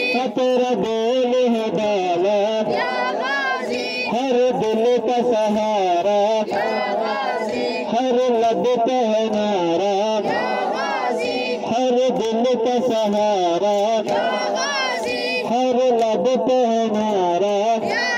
तेरा बोल है डाला हर दिल का सहारा, हर लब पे है नारा, हर दिल का सहारा, हर लब पे है नारा।